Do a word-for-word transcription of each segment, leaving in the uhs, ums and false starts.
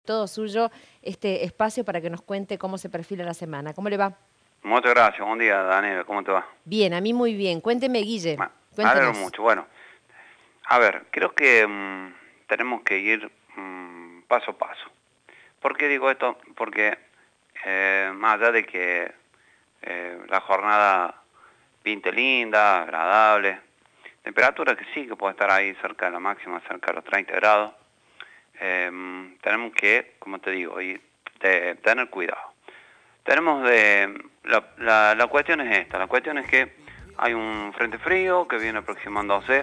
todo suyo este espacio para que nos cuente cómo se perfila la semana. ¿Cómo le va? Muchas gracias. Buen día, Daniel. ¿Cómo te va? Bien, a mí muy bien. Cuénteme, Guille. Me Cuéntenos. alegro mucho. Bueno, a ver, creo que mmm, tenemos que ir mmm, paso a paso. ¿Por qué digo esto? Porque eh, más allá de que eh, la jornada pinte linda, agradable, temperatura que sí que puede estar ahí cerca de la máxima, cerca de los treinta grados, eh, tenemos que, como te digo, ir, de, tener cuidado. Tenemos de... La, la, la cuestión es esta, la cuestión es que hay un frente frío que viene aproximándose,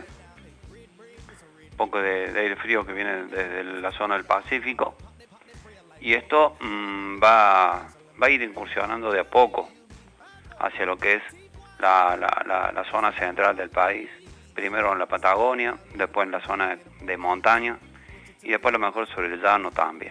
un poco de, de aire frío que viene desde la zona del Pacífico, y esto mmm, va, va a ir incursionando de a poco hacia lo que es la, la, la, la zona central del país, primero en la Patagonia, después en la zona de, de montaña, y después a lo mejor sobre el llano también.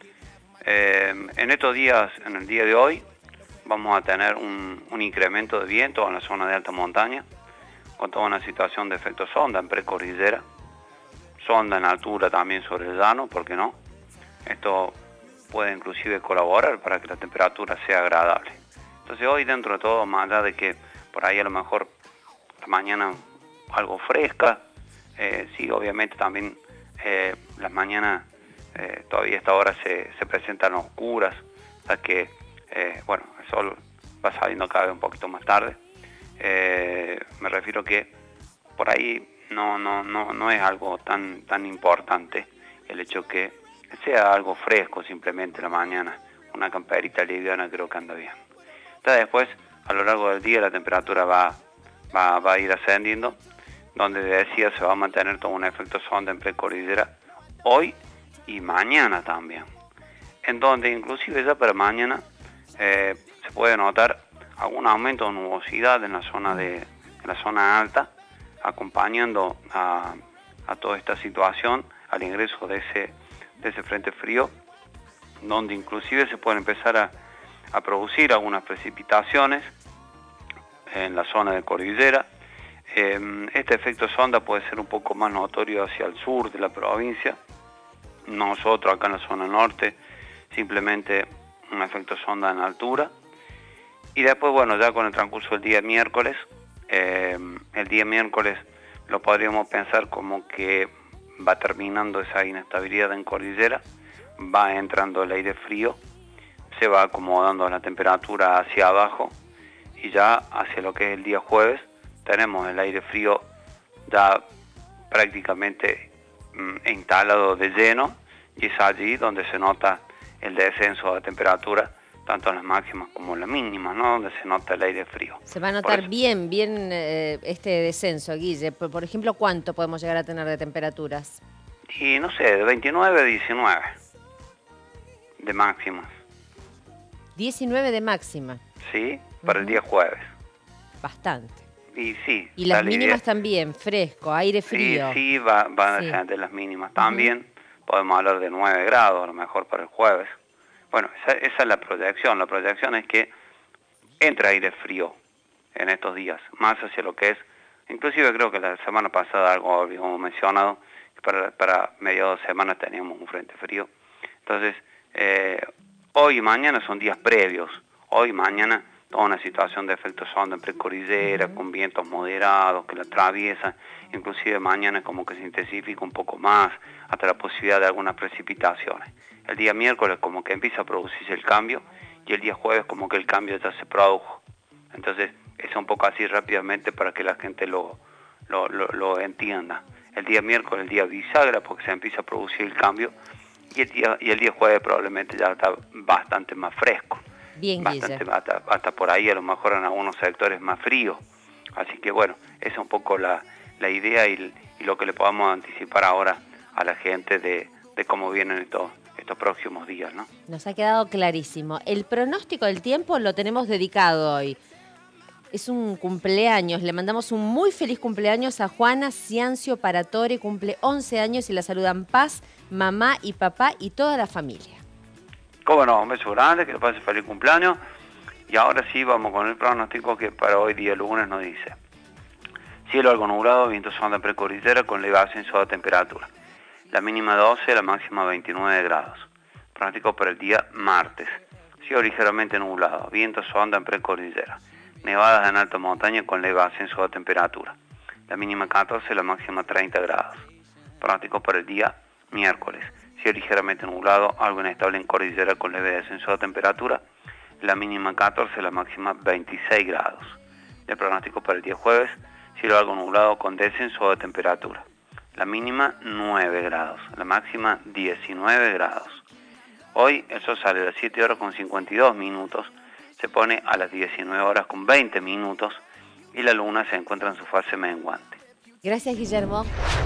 Eh, en estos días, en el día de hoy, vamos a tener un, un incremento de viento en la zona de alta montaña, con toda una situación de efecto sonda en precordillera, sonda en altura también sobre el llano, ¿por qué no? Esto puede inclusive colaborar para que la temperatura sea agradable. Entonces hoy, dentro de todo, más allá de que por ahí a lo mejor la mañana algo fresca, eh, sí, obviamente también eh, las mañanas eh, todavía a esta hora se, se presentan oscuras, o sea que, eh, bueno, el sol va saliendo cada vez un poquito más tarde. Eh, me refiero que por ahí no, no, no, no es algo tan, tan importante el hecho que sea algo fresco simplemente la mañana, una camperita liviana creo que anda bien. Entonces después, a lo largo del día la temperatura va, va, va a ir ascendiendo, donde decía se va a mantener todo un efecto sonda en precordillera hoy y mañana también, en donde inclusive ya para mañana eh, se puede notar algún aumento de nubosidad en la zona de en la zona alta, acompañando a, a toda esta situación al ingreso de ese, de ese frente frío, donde inclusive se pueden empezar a, a producir algunas precipitaciones en la zona de cordillera. Eh, este efecto sonda puede ser un poco más notorio hacia el sur de la provincia. Nosotros acá en la zona norte, simplemente un efecto sonda en altura. Y después, bueno, ya con el transcurso del día miércoles, eh, el día miércoles lo podríamos pensar como que va terminando esa inestabilidad en cordillera, va entrando el aire frío, se va acomodando la temperatura hacia abajo y ya hacia lo que es el día jueves tenemos el aire frío ya prácticamente mm, instalado de lleno, y es allí donde se nota el descenso de temperatura, tanto en las máximas como en las mínimas, ¿no? Donde se nota el aire frío. Se va a notar bien, bien eh, este descenso, Guille. Por, por ejemplo, ¿cuánto podemos llegar a tener de temperaturas? Y no sé, de veintinueve a diecinueve de máximas. diecinueve de máxima. Sí, para uh-huh. el día jueves. Bastante. Y sí. Y las mínimas también, fresco, aire frío. Sí, sí, va, va sí. de las mínimas también. Uh-huh. Podemos hablar de nueve grados, a lo mejor para el jueves. Bueno, esa, esa es la proyección. La proyección es que entra aire frío en estos días, más hacia lo que es, inclusive creo que la semana pasada algo habíamos mencionado, que para, para mediados de semana teníamos un frente frío. Entonces, eh, hoy y mañana son días previos. Hoy y mañana toda una situación de efecto sonda en precordillera, uh-huh. con vientos moderados que la atraviesan, inclusive mañana como que se intensifica un poco más, hasta la posibilidad de algunas precipitaciones. El día miércoles como que empieza a producirse el cambio, y el día jueves como que el cambio ya se produjo. Entonces, es un poco así rápidamente para que la gente lo, lo, lo, lo entienda. El día miércoles, el día bisagra, porque se empieza a producir el cambio, y el día, y el día jueves probablemente ya está bastante más fresco. Bien, bastante, hasta, hasta por ahí a lo mejor en algunos sectores más fríos. Así que bueno, esa es un poco la, la idea y, y lo que le podamos anticipar ahora a la gente de, de cómo vienen estos, estos próximos días, ¿no? Nos ha quedado clarísimo. El pronóstico del tiempo lo tenemos dedicado hoy. Es un cumpleaños, le mandamos un muy feliz cumpleaños a Juana Ciancio Paratore, cumple once años y la saludan Paz, mamá y papá y toda la familia. Cómo no, un beso grande, que le pase feliz cumpleaños. Y ahora sí vamos con el pronóstico que para hoy día lunes nos dice: cielo algo nublado, viento sonda precordillera con leve ascenso de temperatura. La mínima doce, la máxima veintinueve grados. Pronóstico para el día martes. Cielo ligeramente nublado, viento sonda en precordillera. Nevadas en alta montaña con leve ascenso de temperatura. La mínima catorce, la máxima treinta grados. Pronóstico para el día miércoles. Cielo ligeramente nublado, algo inestable en cordillera con leve descenso de temperatura. La mínima catorce, la máxima veintiséis grados. El pronóstico para el día jueves. Cielo algo nublado con descenso de temperatura. La mínima nueve grados, la máxima diecinueve grados. Hoy el sol sale a las siete horas con cincuenta y dos minutos, se pone a las diecinueve horas con veinte minutos y la luna se encuentra en su fase menguante. Gracias, Guillermo.